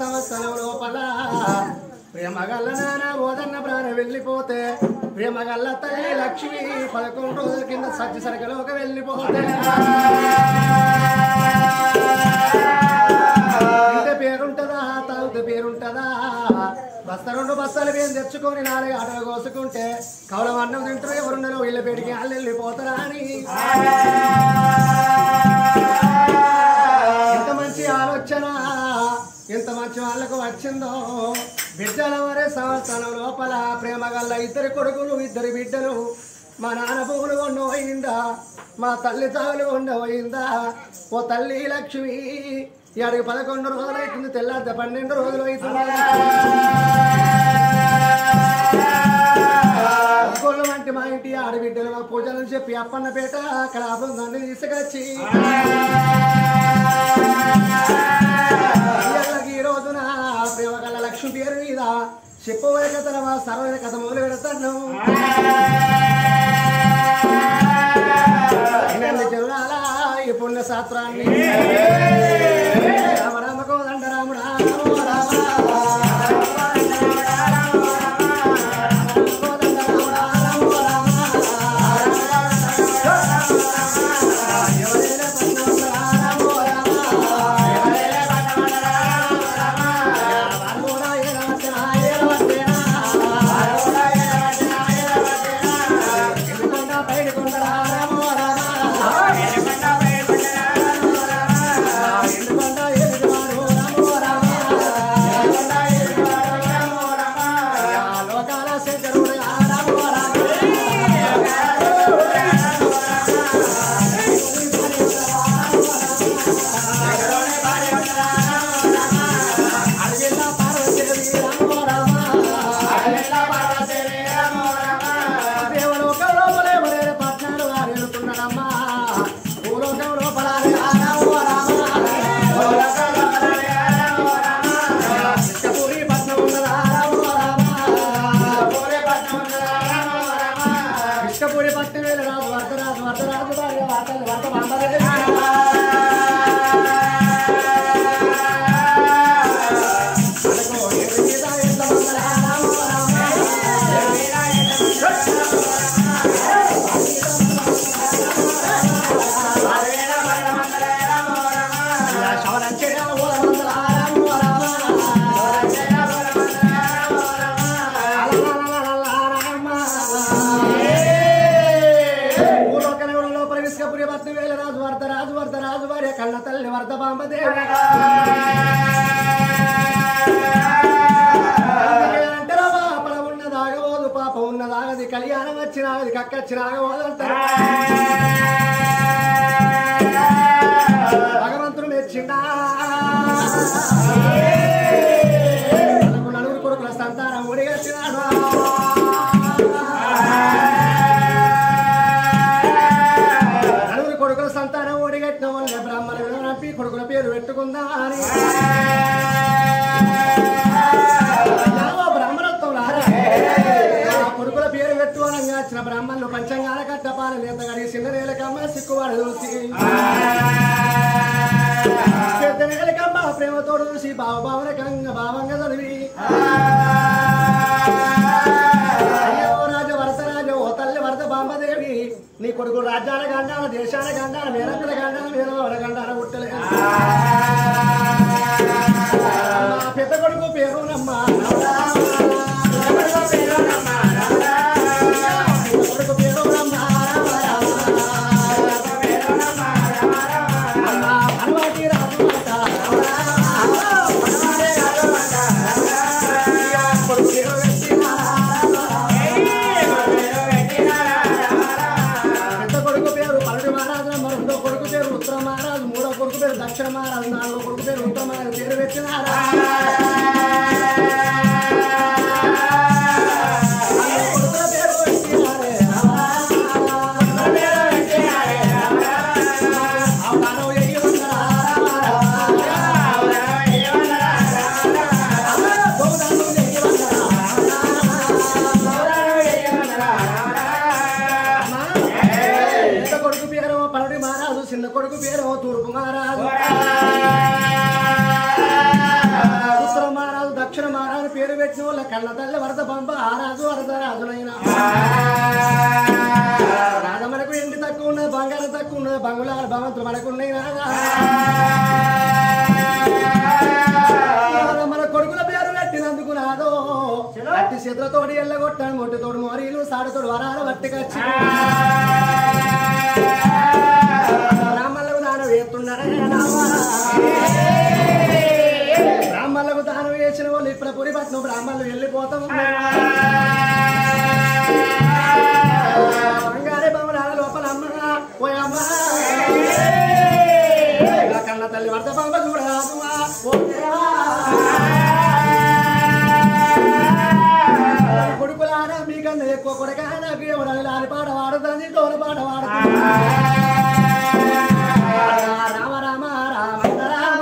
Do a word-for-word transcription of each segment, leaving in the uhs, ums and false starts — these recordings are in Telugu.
సంవత్సరం లోపల ప్రేమగల్ల నాన్న ఓదన్న ప్రాణ వెళ్ళిపోతే ప్రేమగల్ల తల్లి లక్ష్మి పదకొండు రోజుల కింద సత్య సరకలోకి వెళ్ళిపోతే ఇంత పేరుంటదా తాగుత పేరుంటదా బస్త రెండు బస్తాలు పేరు తెచ్చుకొని నాలుగు ఆటలు కోసుకుంటే కవలం అన్నం తింటారు ఎవరున్నారు వీళ్ళ పేటికి వాళ్ళు వెళ్ళిపోతారా అని ఎంత మంచి ఆలోచన ఎంత మంచి వాళ్ళకు వచ్చిందో బిడ్డల వరే సంవత్సరం లోపల ప్రేమగల్ల ఇద్దరు కొడుకులు ఇద్దరు బిడ్డలు మా నాన్న పువ్వులు కొండ పోయిందా మా తల్లి తాగులు కొండ పోయిందా ఓ తల్లి లక్ష్మి ఇక్కడికి పదకొండు రోజులు అవుతుంది తెల్లారితే పన్నెండు రోజులు అవుతుంది ఒక్కోళ్ళు వంటి మా ఇంటి ఆడబిడ్డలు మా పూజలను చెప్పి అప్పన్నపేట అక్కడ అబ్బందాన్ని తీసుకొచ్చి ఈ రోజున ప్రేమగల్ల లక్ష్మి పేరు మీద చెప్పబోయే కథ మా సరళ కథ మొదలు పెడతాను చెరువులా ఈ పుణ్య శాస్త్రాన్ని రామ రామ కోదండ రాముడా కళ్యాణం వచ్చినాగది కక్కచ్చినాగోదంటారు భగవంతుడు మెచ్చిండా నలుగురు కొడుకుల సంతానం ఒడిగట్టినాడు నలుగురు కొడుకుల సంతానం ఒడిగట్టిన వాళ్ళ బ్రాహ్మణులు నంపి కొడుకుల పేరు పెట్టుకుందా అని కొడుకుల పేరు పెట్టుకోవాలని వచ్చిన బ్రాహ్మణులు పంచంగాల కట్టపాల నేత గడిగి చిన్న నేలకమ్మ సిక్కువాడు చూసి పెద్ద నేలకమ్మ ప్రేమతోడు చూసి బావ భావనకంగా భావంగా చదివి అయ్యో రాజ వరసరాజ ఓ తల్లి వరద బాంబదేవి నీ కొడుకు రాజ్యాల గండాల దేశాల గండాల మేనత్తల గండాల మేనవర గండాల ఉట్టలే పెద్ద కొడుకు పేరునమ్మ దక్షిణ మహారాజు నాలుగో కొడుకు పేరు ఉత్తర మహారాజు పేరు పెట్టినారా కొడుకు పేరు పలటి మహారాజు చిన్న కొడుకు పేరు తూర్పు మహారాజు పెట్టిన వాళ్ళ కళ్ళ తల్లి వరద పంప ఆ రాజు వరద రాజులైన రాజా మనకు ఎండి తక్కువ ఉన్నది బంగారం తక్కువ ఉన్నది బంగుళాల భవంతులు మనకు ఉన్నాయి రాజా మన కొడుకుల పేరు పెట్టినందుకు నాదో అట్టి చేతులతోటి ఎల్లగొట్టాను మొట్టితోడు మోరీలు సాడుతోడు వరాలు పట్టుకొచ్చి బ్రాహ్మణులకు దానం వేస్తున్నారా బ్రాహ్మణులకు దానం వేసిన వాళ్ళు ఇప్పుడు పురి పట్నం బ్రాహ్మణులు వెళ్ళిపోతాము బంగారే భవనాల లోపల అమ్మ పోయమ్మ కన్న తల్లి వద్ద బాబా చూడరాదు కొడుకులారా మీకన్నా ఎక్కువ కొడుకా నాకు ఎవడని లాని పాట వాడుతుంది డోల పాట వాడుతుంది రామ రామ రామ రామ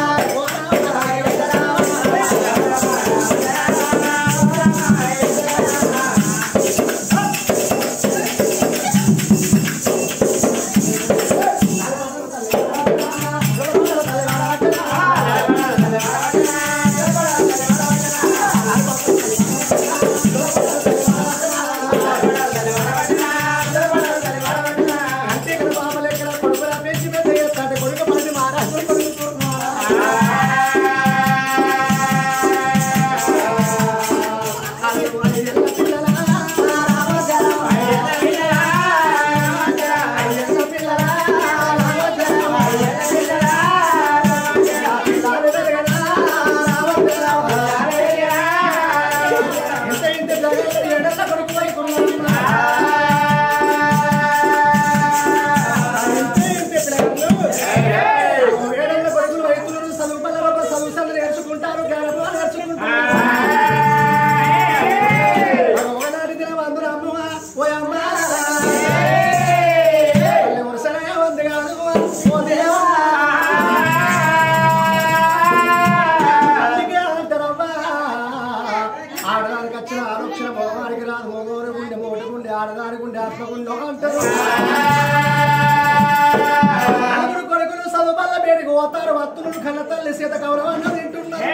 కొడుకులు చదువుల బేడికి పోతారు వత్తులు కన్న తల్లి సీత కౌరవన్న తింటున్నారు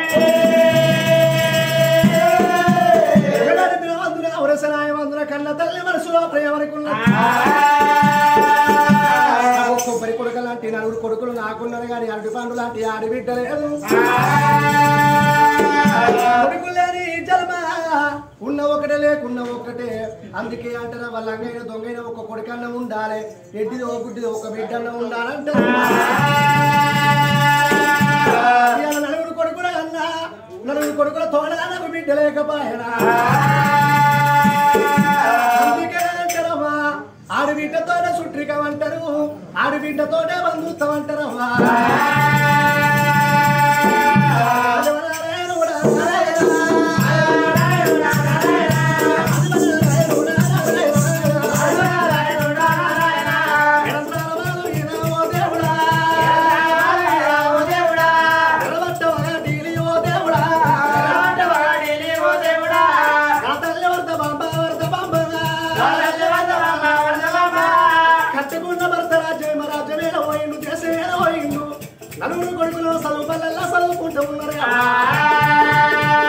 అవరసనాయమందున కన్న తల్లి మనసులో ప్రేమనుకున్నా కొబ్బరి కొడుకు లాంటి నలుగురు కొడుకులు నాకున్నారు కానీ అరటి పండు లాంటి ఆడిబిడ్డ లేదు కొడుకులు లేని జన్మ ఉన్న ఒకటే లేకున్న ఒకటే అందుకే అంటారా వాళ్ళంగైన దొంగైన ఒక కొడుకన్న ఉండాలి ఎడ్డిది ఒక గుడ్డిది ఒక బిడ్డన్న ఉండాలంటారు నలుగురు కొడుకుల అన్నా నలుగురు కొడుకుల తోడనకు బిడ్డ లేకపోయినా అందుకే అంటారమ్మా ఆడబిడ్డతోనే సుట్రికమంటారు ఆడబిడ్డతోనే బంధుత్వం అంటారమ్మా నలుగురు కొడుకులు చదువు పల్లెల్లా చదువుకుంటూ ఉన్నారు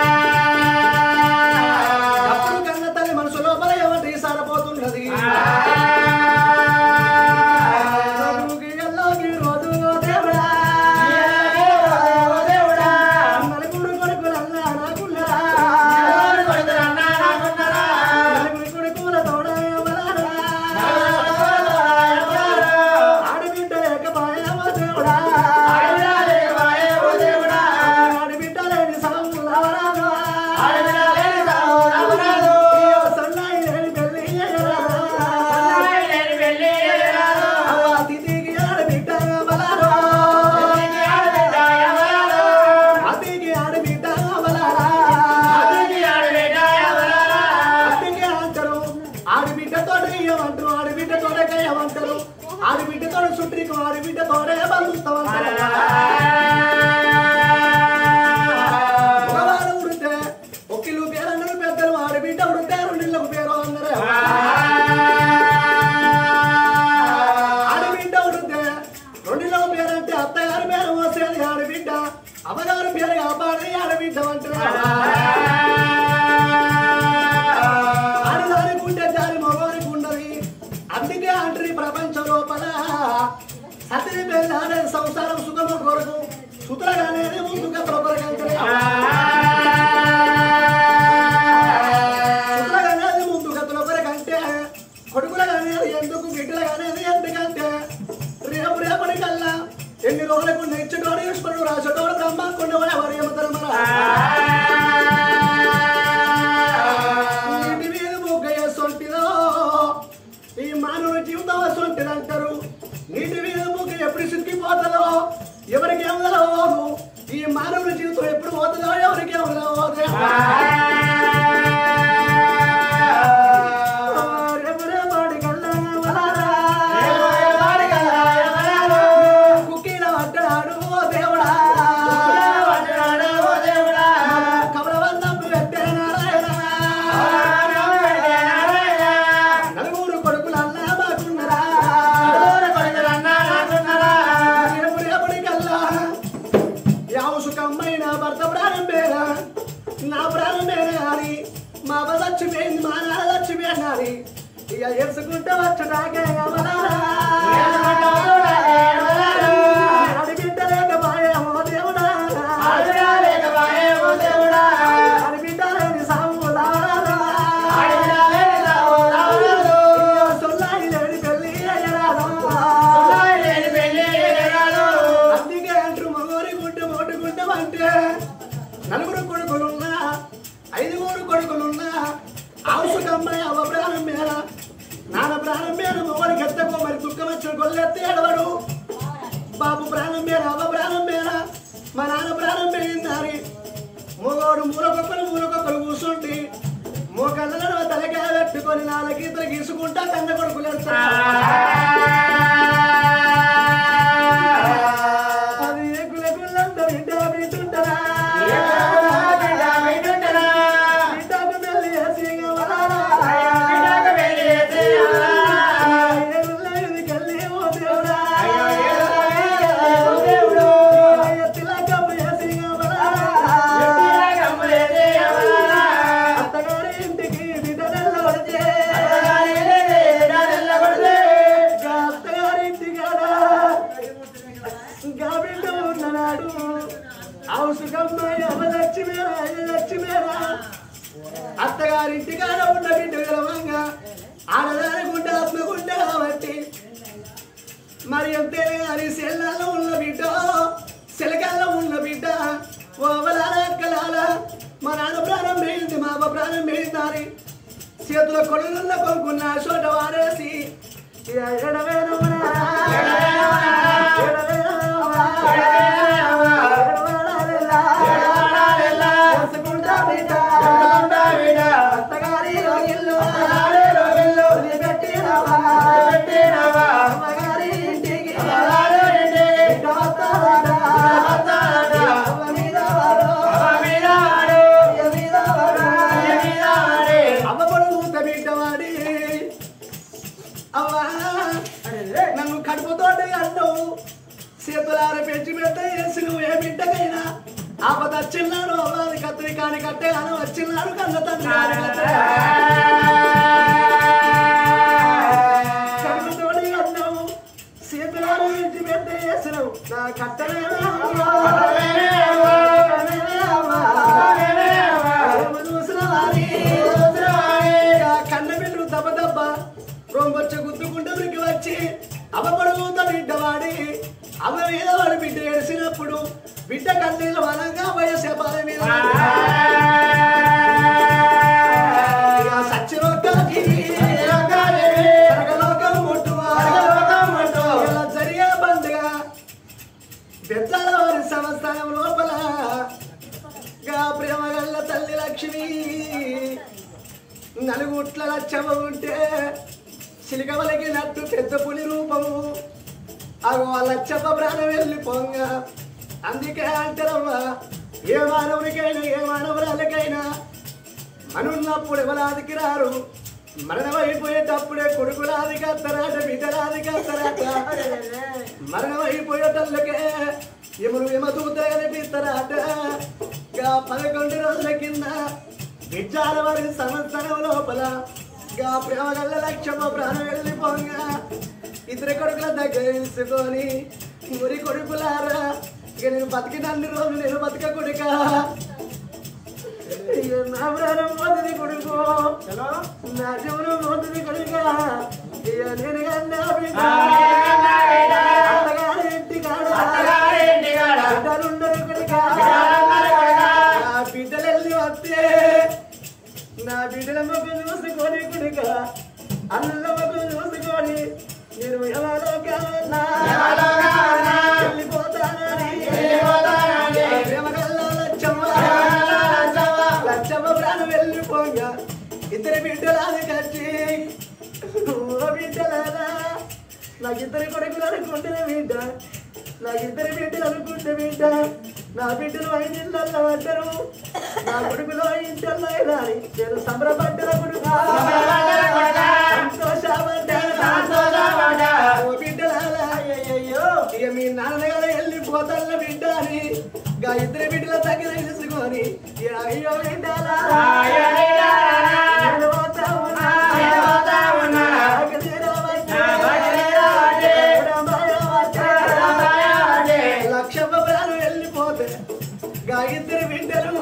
ఎరుసుకుంటూ వచ్చుడాకే అడిబిడ్డలేకపాయేమో దేవుడా అడిబిడ్డలేని సాము సొల్లాయి లేని పెళ్ళి అందుకే అంటారు మగోరి గుడ్డు మోటు గుడ్డం అంటే నలుగురు కొడుకులున్నా ఐదుగురు కొడుకులున్నా ఆవుసుకమ్మాయి అవ్వ ప్రాణం మేర నాన్న ప్రాణం మీద మొగడికి ఎత్తకో మరి దుఃఖం వచ్చిన గొల్లెత్తి ఎడవడు బాబు ప్రాణం మీద అవ్వ ప్రాణం మీద మా నాన్న ప్రాణం పెరిగిందని మొగోడు మూలకొక్కరు మూలకొక్కరు కూర్చుంటి మోకళ్ళ తలకాయ పెట్టుకొని నాలుగు ఇద్దరు గీసుకుంటా కన్న కొడుకులు అది గుల గుళ్ళంతా బిడ్డ బిడ్డుంటారా అత్తగారింటికాడ ఉన్న బిడ్డ విలవంగా ఆడదాని గుండె ఆత్మ గుండె కాబట్టి మరి అంతే కానీ సెల్లాల్లో ఉన్న బిడ్డ సెలకాల్లో ఉన్న బిడ్డ ఓవలాల అక్కలాల మా నాన్న ప్రాణం వేయింది మా అవ్వ ప్రాణం వేయిందని చేతుల కొడుకున్న కొనుక్కున్న చోట వారేసి నన్ను కడుపుతోటి అంటావు చేతులార పెంచి పెద్ద వేసి నువ్వు ఏ బిడ్డకైనా ఆపద వచ్చిన్నాడు అవ్వాలి కత్తి కాని కట్టే అని వచ్చిన్నాడు కన్న తండ్రి కడుపుతోటి అంటావు చేతులార పెంచి పెద్ద వేసినావు నా కట్టలే చూసిన వారి కన్న బిడ్డలు దెబ్బ దెబ్బ రొంబొచ్చ గుద్దుకుంటే ఉరికి వచ్చి అవ పడుగుతా బిడ్డ వాడి అవ మీద వాడి బిడ్డ ఏడిసినప్పుడు బిడ్డ కన్నీళ్ళు బలంగా వయసే బాల మీద జరిగే పండుగ పెద్దల వారి సంస్థానం లోపల గా ప్రేమగల్ల తల్లి లక్ష్మి నలుగుట్ల లచ్చమ్మ ఉంటే చిలికవలకి నట్టు పెద్ద పులి రూపము అగో ఆ లచ్చమ్మ ప్రాణం వెళ్ళి పొంగ అందుకే అంటారమ్మా ఏ మానవునికైనా ఏ మానవురాలకైనా మనున్నప్పుడు ఎవరాదికి రారు మరణమైపోయేటప్పుడే కొడుకులాదికి వస్తారట బిడ్డలాదికి వస్తారట మరణమైపోయేటల్లకే ఎమురు ఎమదూత కనిపిస్తారట గా పదకొండు రోజుల కింద బిడ్డాల వారి సంవత్సరం లోపల గా ప్రేమగల్ల లక్ష్యమ ప్రాణం వెళ్ళిపోగా ఇద్దరు కొడుకుల దగ్గర తీసుకొని మురి కొడుకులారా ఇక నేను బతికినన్ని రోజులు నేను బతక కొడుక నా ప్రాణం పోతుంది కొడుకు నా జీవనం పోతుంది కొడుక ఇక నేను కన్నా బిడ్డ అత్తగారి ఇంటి కాడ బిడ్డలుండరు కొడుక ఆ బిడ్డలు వెళ్ళి వస్తే నా బిడ్డల మొక్క చూసుకొని కొడుక అన్న మొక్క చూసుకొని నేను ఎవరో కావాలా వెళ్ళిపోతానని ప్రేమగల్ల లచ్చమ్మ పొంగ ఇద్దరు బిడ్డలాది కచ్చి ఓ బిడ్డలారా నాకు ఇద్దరు కొడుకులు అనుకుంటున్న బిడ్డ నాకు ఇద్దరు బిడ్డలు అనుకుంటే బిడ్డ నా బిడ్డలు ఐదిళ్ళల్లో పడ్డరు నా కొడుకులో ఇంటల్లో రాని నేను సంబరపడ్డ కొడుకు బిడ్డలారా ఇక మీ నాన్నగారు వెళ్ళిపోతాన్న బిడ్డ అని గా ఇద్దరు బిడ్డల దగ్గర తెలుసుకొని అయ్యో బిడ్డాలా లక్షమ్మ ప్రాణం వెళ్ళిపోతే గా ఇద్దరు బిడ్డలు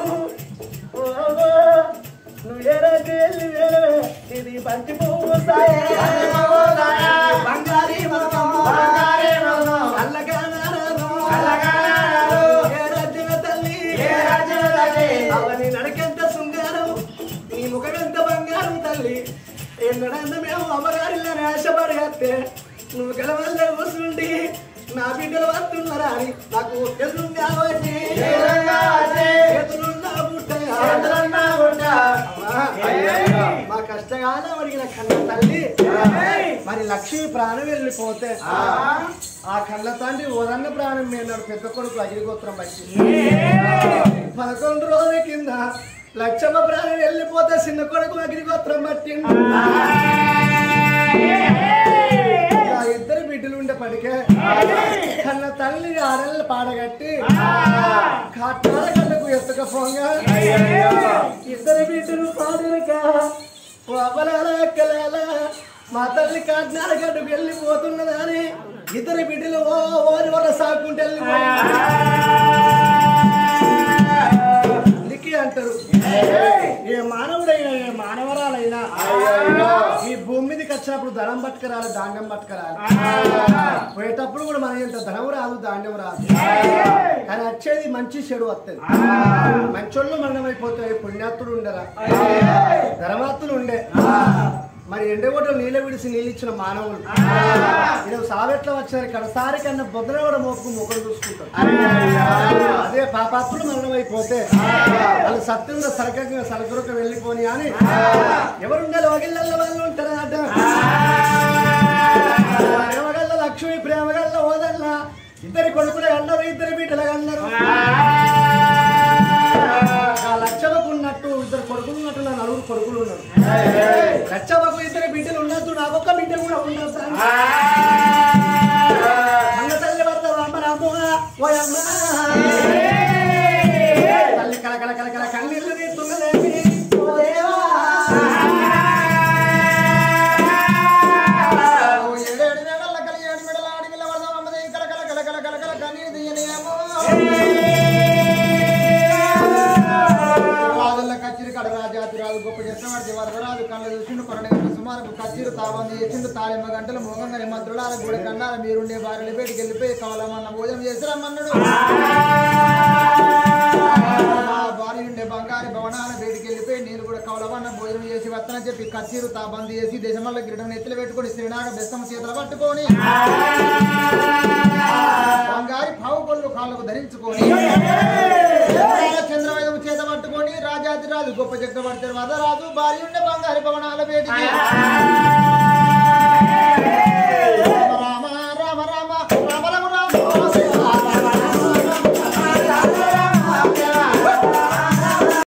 నువ్వు ఏ రోజు వెళ్ళి వేరే ఇది పంచి పువ్వు బంగారీ అవని నడకెంత శృంగారం నీ ముఖమెంత బంగారం తల్లి ఎన్నడంత మేము అమ్మగారిని ఆశపడి వస్తే నువ్వు గెలవల్ల కూర్చుండి నా బిడ్డలు వస్తున్నారా అని నాకు ఎదురు కావచ్చు మా కష్టకాలం అడిగిన కన్న తల్లి మరి లక్ష్మి ప్రాణం వెళ్ళిపోతే ఆ కళ్ళ తండ్రి ఉదన్న ప్రాణం మీద పెద్ద కొడుకు అగిరిగోత్రం బట్టి పదకొండు రోజుల కింద లక్ష్మ ప్రాణం వెళ్ళిపోతే చిన్న కొడుకు అగిరిగోత్రం బట్టి ఇద్దరు బిడ్డలు ఉండే పడికే కన్న తల్లి ఆడళ్ళు పాడగట్టి కాటాల కళ్ళకు ఎత్తుకపోగా ఇద్దరు బిడ్డలు పాడక అవ్వలాల మా తల్లి కాకినాడ గడ్డకు వెళ్ళిపోతున్నదని ఇద్దరు బిడ్డలు ఓ ఓరి వల్ల సాగుకుంటే లిక్కి అంటారు. ఏ మానవుడైనా ఏ మానవరాలైనా ఈ భూమి మీదకి వచ్చినప్పుడు ధనం పట్టుకురాలి, ధాన్యం పట్టుకురాలి. పోయేటప్పుడు కూడా మన ఇంత ధనం రాదు, ధాన్యం రాదు, కానీ వచ్చేది మంచి చెడు వస్తుంది. మంచోళ్ళు మరణమైపోతాయి, పుణ్యాత్తుడు ఉండరా, ధనవాత్తులు ఉండే. మరి ఎండగొట్టలు నీళ్ళ విడిసి నీళ్ళు ఇచ్చిన మానవులు నేను సావెట్లో వచ్చిన కడసారి కన్నా బొద్దన కూడా మోపు మొక్కలు చూసుకుంటారు. అదే పాపాత్తులు మరణమైపోతే వాళ్ళు సత్యంగా సరకంగా సరకురక వెళ్ళిపోని అని ఎవరుండాలి వగిళ్ళల్లో వాళ్ళు ఉంటారా అట. ప్రేమగల్ల లక్ష్మి, ప్రేమగల్ల ఓదల్ల ఇద్దరి కొడుకులే అన్నారు, ఇద్దరి బిడ్డలుగా అన్నారు. లక్షలకు ఉన్నట్టు ఇద్దరు కొడుకులు ఉన్నట్టు నా నలుగురు కొడుకులు ఉన్నారు. లక్షకు ఇద్దరు బిడ్డలు ఉన్నట్టు నాకొక్క బిడ్డ కూడా ఉన్నారు. అన్న తల్లి వద్ద అమ్మ తల్లి కలకల కలకల కన్నీళ్ళు తీస్తున్నదేమి ఏడేడు వేడల కలి ఏడు మెడల అడిగిల వరద అమ్మది కలకల కలకల కలకల కన్నీరు తీయనేమో కడరాజాతి రాజు గొప్ప చేసినవాడి వరదరాజు కళ్ళ చూసిండు కొరణ గంట సుమారు కచ్చిరు తాబంది చేసిండు తాళెమ్మ గంటలు మోగంగా నిమంత్రులాల గుడి కన్నాల మీరుండే భార్యలు బయటికి వెళ్ళిపోయి కావాలమన్న భోజనం చేసి రమ్మన్నాడు. మా భార్య ఉండే బంగారు భవనాల బయటికి వెళ్ళిపోయి నేను కూడా కావాలమన్న భోజనం చేసి వస్తానని చెప్పి కచ్చిరు తాబంది చేసి దేశమల్ల గిరిటం ఎత్తులు పెట్టుకొని శ్రీనాగ బెస్తమ చేతులు పట్టుకొని బంగారి పావు కొళ్ళు కాళ్ళకు ధరించుకొని చంద్రవేదము చేత పట్టుకొని రాజాది రాజు గొప్ప చక్రవర్తి వరదరాజు భార్య ఉండే బంగారు భవనాల బయటికి